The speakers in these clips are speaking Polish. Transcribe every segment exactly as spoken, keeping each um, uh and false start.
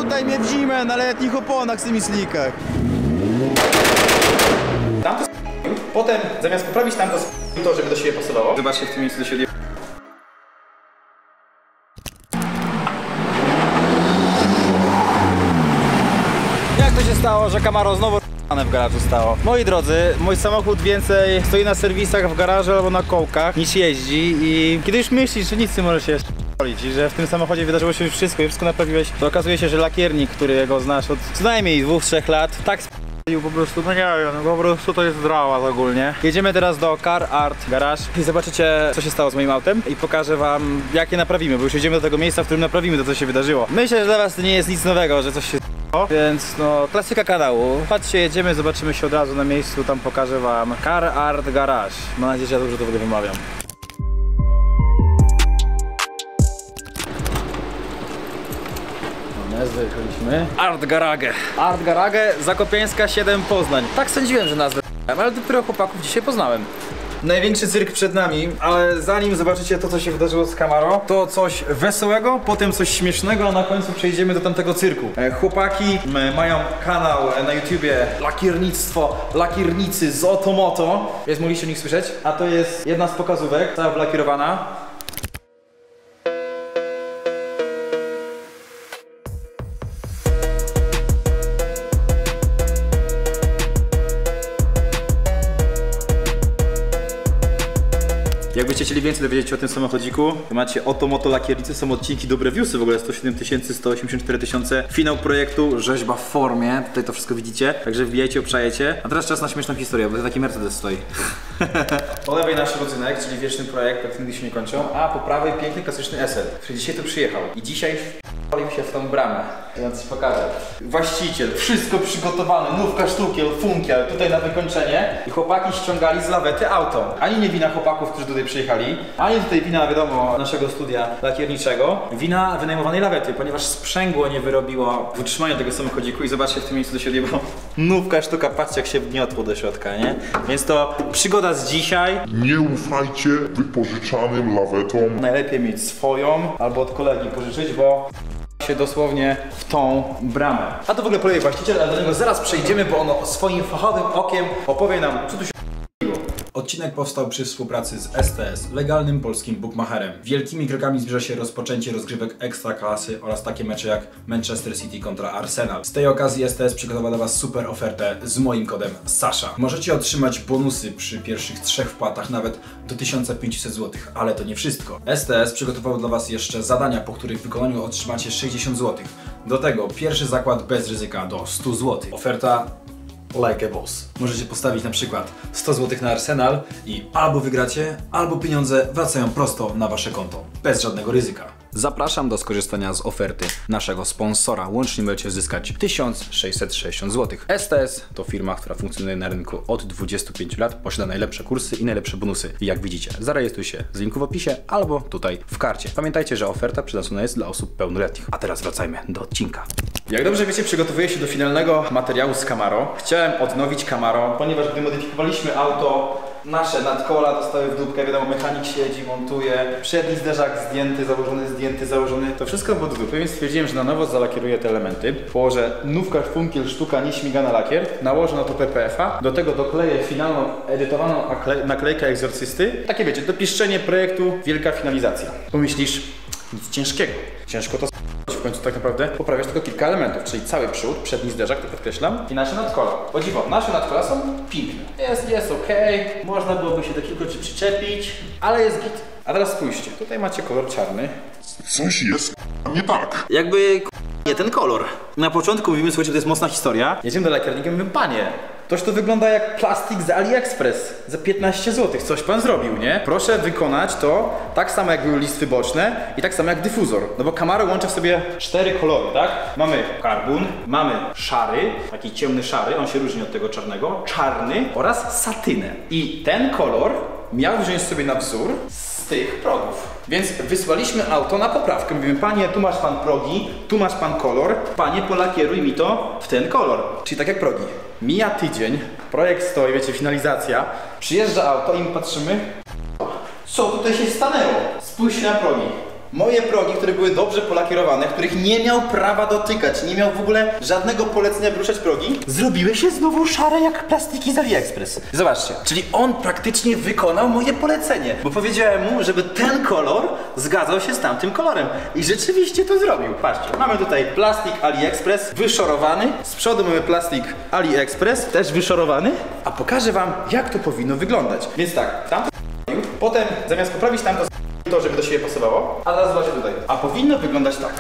witaj mnie w zimę na letnich oponach z tymi slickach. Tam to potem zamiast poprawić tam to to, żeby do siebie pasowało. Zobaczcie, w tym miejscu do siebie. Jak to się stało, że Camaro znowu w garażu stało? Moi drodzy, mój samochód więcej stoi na serwisach w garażu albo na kołkach niż jeździ i kiedy już myślisz, że nic nie może się polić i że w tym samochodzie wydarzyło się już wszystko i wszystko naprawiłeś, to okazuje się, że lakiernik, którego znasz od co najmniej dwóch, trzech lat, tak sp***ił po prostu, no nie wiem, no po prostu to jest dramat ogólnie. Jedziemy teraz do Car Art Garage i zobaczycie, co się stało z moim autem i pokażę wam, jak je naprawimy, bo już jedziemy do tego miejsca, w którym naprawimy to, co się wydarzyło. Myślę, że dla was to nie jest nic nowego, że coś się o, więc no, klasyka kanału. Patrzcie, jedziemy, zobaczymy się od razu na miejscu, tam pokażę wam Car Art Garage. Mam nadzieję, że ja dobrze to w ogóle wymawiam. Wyjechaliśmy. Art Garage. Art Garage, Zakopiańska siedem, Poznań. Tak sądziłem, że nazwę, ale dopiero chłopaków dzisiaj poznałem. Największy cyrk przed nami, ale zanim zobaczycie to, co się wydarzyło z Camaro, to coś wesołego, potem coś śmiesznego, a na końcu przejdziemy do tamtego cyrku. Chłopaki mają kanał na YouTubie Lakiernictwo, Lakiernicy z Otomoto, więc mogliście o nich słyszeć, a to jest jedna z pokazówek, cała wlakierowana. Jakbyście chcieli więcej dowiedzieć się o tym samochodziku, to macie Otomoto Lakiernicy, są odcinki, dobre viewsy w ogóle, sto siedem tysięcy, sto osiemdziesiąt cztery tysiące. Finał projektu, rzeźba w formie, tutaj to wszystko widzicie, także wbijajcie, obczajecie. A teraz czas na śmieszną historię, bo to taki Mercedes stoi. Po lewej nasz rodzynek, czyli wieczny projekt, który nigdy się nie kończą, a po prawej piękny, klasyczny S L, który dzisiaj tu przyjechał i dzisiaj wpalił się w tą bramę. Ja coś pokażę. Właściciel, wszystko przygotowane, nówka sztukiel, funkiel, tutaj na wykończenie i chłopaki ściągali z lawety auto. Ani nie wina chłopaków, którzy tutaj przyjechali, ani tutaj wina, wiadomo, naszego studia lakierniczego, wina wynajmowanej lawety, ponieważ sprzęgło nie wyrobiło w utrzymaniu tego samochodziku i zobaczcie w tym miejscu do siebie, bo nówka sztuka, patrzcie jak się wgniotło do środka, nie? Więc to przygoda z dzisiaj. Nie ufajcie wypożyczanym lawetom. Najlepiej mieć swoją albo od kolegi pożyczyć, bo się dosłownie w tą bramę. A to w ogóle poleje właściciel, ale do niego zaraz przejdziemy, bo ono swoim fachowym okiem opowie nam, co tu się Odcinek powstał przy współpracy z S T S, legalnym polskim bookmacherem. Wielkimi krokami zbliża się rozpoczęcie rozgrywek ekstraklasy oraz takie mecze jak Manchester City kontra Arsenal. Z tej okazji S T S przygotował dla Was super ofertę z moim kodem Sasha. Możecie otrzymać bonusy przy pierwszych trzech wpłatach nawet do tysiąc pięćset złotych, ale to nie wszystko. S T S przygotował dla Was jeszcze zadania, po których wykonaniu otrzymacie sześćdziesiąt złotych. Do tego pierwszy zakład bez ryzyka do stu złotych. Oferta like a boss. Możecie postawić na przykład sto złotych na Arsenal i albo wygracie, albo pieniądze wracają prosto na Wasze konto. Bez żadnego ryzyka. Zapraszam do skorzystania z oferty naszego sponsora. Łącznie możecie zyskać tysiąc sześćset sześćdziesiąt złotych. S T S to firma, która funkcjonuje na rynku od dwudziestu pięciu lat, posiada najlepsze kursy i najlepsze bonusy. I jak widzicie, zarejestruj się z linku w opisie albo tutaj w karcie. Pamiętajcie, że oferta przydatna jest dla osób pełnoletnich. A teraz wracajmy do odcinka. Jak dobrze wiecie, przygotowuję się do finalnego materiału z Camaro. Chciałem odnowić Camaro, ponieważ gdy modyfikowaliśmy auto, nasze nadkola dostały w dupkę, wiadomo, mechanik siedzi, montuje, przedni zderzak zdjęty, założony, zdjęty, założony. To wszystko było do dupy, więc stwierdziłem, że na nowo zalakieruję te elementy. Położę nówka, funkiel, sztuka, nieśmigana lakier, nałożę na to P P F a, do tego dokleję finalną, edytowaną naklejkę egzorcysty. Takie wiecie, dopieszczenie projektu, wielka finalizacja. Pomyślisz, nic ciężkiego. Ciężko to w końcu tak naprawdę poprawiasz tylko kilka elementów, czyli cały przód, przedni zderzak, to podkreślam, i nasze nadkola. O dziwo, nasze nadkola są piękne. Jest, jest ok, można byłoby się do kilku rzeczy przyczepić, ale jest git. A teraz spójrzcie, tutaj macie kolor czarny. Coś jest nie tak. Jakby nie ten kolor. Na początku mówimy, słuchajcie, to jest mocna historia. Jedziemy do lakiernika i mówimy, panie, toż to wygląda jak plastik z AliExpress za piętnaście złotych. Coś pan zrobił, nie? Proszę wykonać to tak samo jak były listwy boczne i tak samo jak dyfuzor. No bo Camaro łączy w sobie cztery kolory, tak? Mamy karbon, mamy szary, taki ciemny szary, on się różni od tego czarnego, czarny oraz satynę. I ten kolor miał wziąć sobie na wzór z tych progów. Więc wysłaliśmy auto na poprawkę. Mówimy, panie, tu masz pan progi, tu masz pan kolor, panie, polakieruj mi to w ten kolor. Czyli tak jak progi. Mija tydzień, projekt stoi, wiecie, finalizacja. Przyjeżdża auto i my patrzymy, co tutaj się stanęło? Spójrzcie na progi. Moje progi, które były dobrze polakierowane, których nie miał prawa dotykać, nie miał w ogóle żadnego polecenia wyruszać progi, zrobiły się znowu szare jak plastiki z AliExpress. Zobaczcie, czyli on praktycznie wykonał moje polecenie, bo powiedziałem mu, żeby ten kolor zgadzał się z tamtym kolorem. I rzeczywiście to zrobił. Patrzcie, mamy tutaj plastik AliExpress wyszorowany, z przodu mamy plastik AliExpress też wyszorowany, a pokażę wam, jak to powinno wyglądać. Więc tak, tamto potem zamiast poprawić tamto to, żeby do siebie pasowało, a teraz zobaczcie tutaj. A powinno wyglądać tak.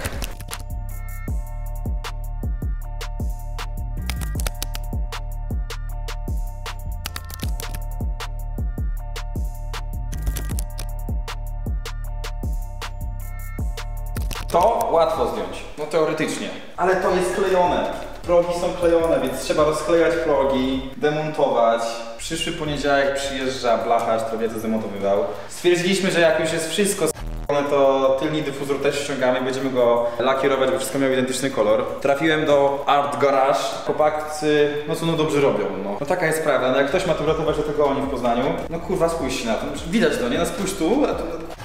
To łatwo zdjąć, no teoretycznie, ale to jest klejone. Progi są klejone, więc trzeba rozklejać progi, demontować. Przyszły poniedziałek przyjeżdża blacharz, który to zdemontowywał. Stwierdziliśmy, że jak już jest wszystko s***one, to tylny dyfuzor też ściągamy, będziemy go lakierować, bo wszystko miał identyczny kolor. Trafiłem do Art Garage. Chłopacy, no co no dobrze robią, no. No taka jest prawda, no jak ktoś ma tu ratować, to tego oni w Poznaniu. No kurwa, spójrzcie na to, widać to, nie? No spójrz tu, a to...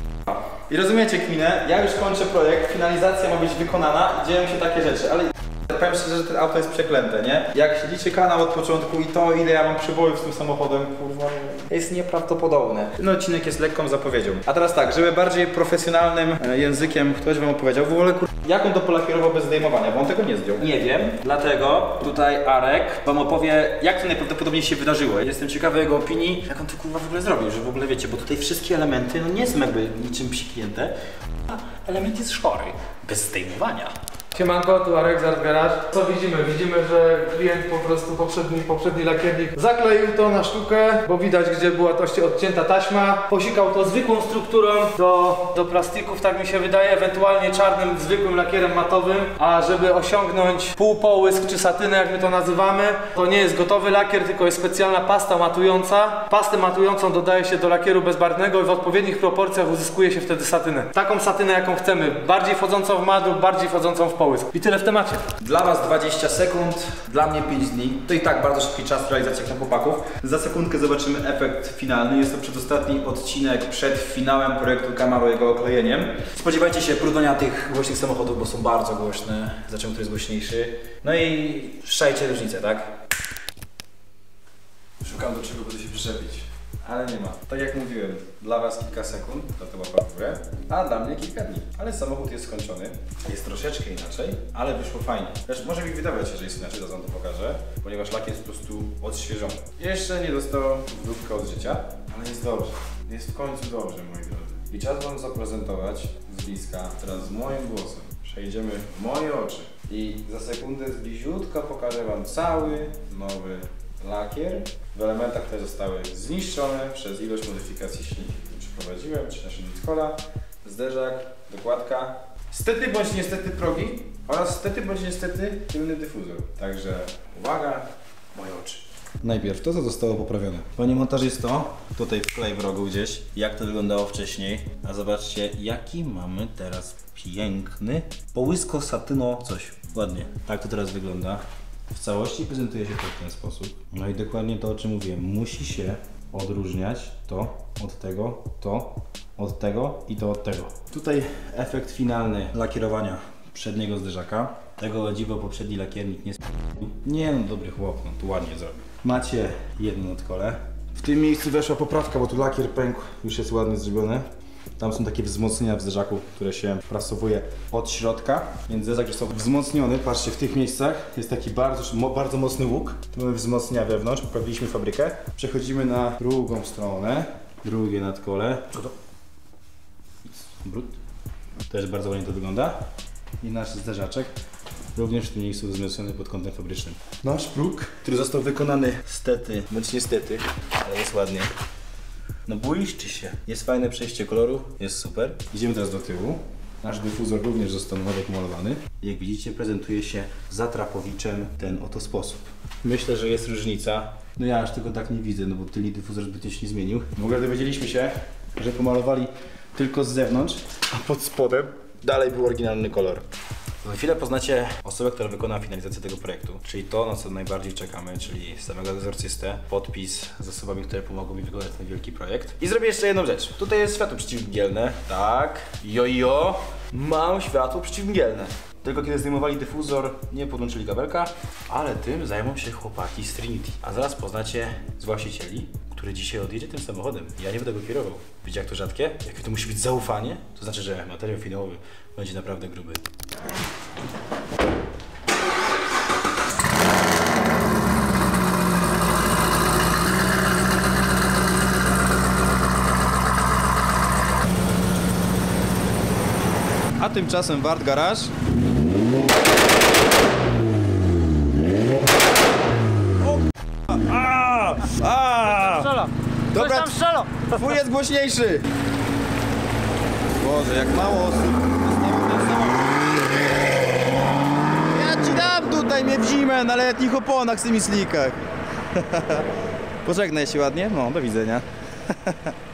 I rozumiecie kminę, ja już kończę projekt, finalizacja ma być wykonana i dzieją się takie rzeczy, ale powiem szczerze, że to auto jest przeklęte, nie? Jak śledzicie kanał od początku i to, ile ja mam przybojów z tym samochodem, kurwa, jest nieprawdopodobne. Ten odcinek jest lekką zapowiedzią. A teraz tak, żeby bardziej profesjonalnym językiem ktoś wam opowiedział, w ogóle kur... jak on to polakierował bez zdejmowania, bo on tego nie zdjął. Nie wiem, dlatego tutaj Arek wam opowie, jak to najprawdopodobniej się wydarzyło. Jestem ciekawy jego opinii, jak on to kurwa w ogóle zrobił, że w ogóle wiecie, bo tutaj wszystkie elementy, no nie są jakby niczym psiknięte, a element jest szkory, bez zdejmowania. Siemanko, tu Arek z Art Garage. Co widzimy? Widzimy, że klient po prostu, poprzedni, poprzedni lakiernik zakleił to na sztukę, bo widać, gdzie była to odcięta taśma. Posikał to zwykłą strukturą do, do plastików, tak mi się wydaje, ewentualnie czarnym, zwykłym lakierem matowym. A żeby osiągnąć półpołysk czy satynę, jak my to nazywamy, to nie jest gotowy lakier, tylko jest specjalna pasta matująca. Pastę matującą dodaje się do lakieru bezbarwnego i w odpowiednich proporcjach uzyskuje się wtedy satynę. Taką satynę, jaką chcemy. Bardziej wchodzącą w mat lub bardziej wchodzącą w połysk. I tyle w temacie. Dla was dwadzieścia sekund, dla mnie pięć dni. To i tak bardzo szybki czas realizacji jak na chłopaków. Za sekundkę zobaczymy efekt finalny. Jest to przedostatni odcinek przed finałem projektu Camaro, jego oklejeniem. Spodziewajcie się porównania tych głośnych samochodów, bo są bardzo głośne. Zobaczymy, który jest głośniejszy. No i szajcie różnicę, tak? Szukam do czego będę się przyczepić. Ale nie ma. Tak jak mówiłem, dla was kilka sekund, to to łapa w górę, a dla mnie kilka dni. Ale samochód jest skończony, jest troszeczkę inaczej, ale wyszło fajnie. Też może mi wydawać się, że jest inaczej, zaraz wam to pokażę, ponieważ lak jest po prostu odświeżony. Jeszcze nie dostał wdówkę od życia, ale jest dobrze. Jest w końcu dobrze, moi drodzy. I czas wam zaprezentować z bliska, teraz z moim głosem. Przejdziemy w moje oczy i za sekundę z bliziutka pokażę wam cały nowy lakier w elementach, które zostały zniszczone przez ilość modyfikacji silnika, które przeprowadziłem, czy silnik Cola, zderzak, dokładka, stety bądź niestety progi oraz stety bądź niestety tylny dyfuzor. Także uwaga, moje oczy. Najpierw to, co zostało poprawione. Panie montażysto, tutaj wklej w rogu gdzieś, jak to wyglądało wcześniej, a zobaczcie, jaki mamy teraz piękny połysko satyno coś. Ładnie, tak to teraz wygląda. W całości prezentuje się to w ten sposób. No i dokładnie to, o czym mówiłem. Musi się odróżniać to od tego, to od tego i to od tego. Tutaj efekt finalny lakierowania przedniego zderzaka. Tego o dziwo poprzedni lakiernik nie sp... Nie no, dobry chłop, no tu ładnie zrobił. Macie jedno nadkole. W tym miejscu weszła poprawka, bo tu lakier pękł, już jest ładnie zrobiony. Tam są takie wzmocnienia w zderzaku, które się prasowuje od środka, więc zderzak został wzmocniony. Patrzcie, w tych miejscach jest taki bardzo, bardzo mocny łuk. Tu mamy wzmocnienia wewnątrz, poprawiliśmy fabrykę. Przechodzimy na drugą stronę, drugie nadkole. Co to? Brud. Też bardzo ładnie to wygląda. I nasz zderzaczek również w tym miejscu wzmocniony pod kątem fabrycznym. Nasz próg, który został wykonany stety, bądź niestety, ale jest ładnie. No błyszczy się. Jest fajne przejście koloru, jest super. Idziemy teraz do tyłu. Nasz dyfuzor również został nowo pomalowany. Jak widzicie, prezentuje się za trapowiczem w ten oto sposób. Myślę, że jest różnica. No ja aż tego tak nie widzę, no bo tylny dyfuzor zbytnio się nie zmienił. W ogóle dowiedzieliśmy się, że pomalowali tylko z zewnątrz, a pod spodem dalej był oryginalny kolor. Za chwilę poznacie osobę, która wykona finalizację tego projektu, czyli to, na co najbardziej czekamy, czyli samego egzorcystę, podpis z osobami, które pomogą mi wykonać ten wielki projekt. I zrobię jeszcze jedną rzecz. Tutaj jest światło przeciwmgielne, tak, jojo, mam światło przeciwmgielne. Tylko kiedy zdejmowali dyfuzor, nie podłączyli kabelka, ale tym zajmą się chłopaki z Trinity. A zaraz poznacie z właścicieli, który dzisiaj odjedzie tym samochodem. Ja nie będę go kierował. Wiecie, jak to rzadkie? Jak to musi być zaufanie, to znaczy, że materiał finałowy będzie naprawdę gruby. A tymczasem Wart Garage. O, a, a, dobra, tam strzela. Twój jest głośniejszy. Boże, jak mało osób zostało ten samochód. Ja ci dam tutaj mnie w zimę na letnich oponach z tymi slickach. Pożegnaj się ładnie. No, do widzenia.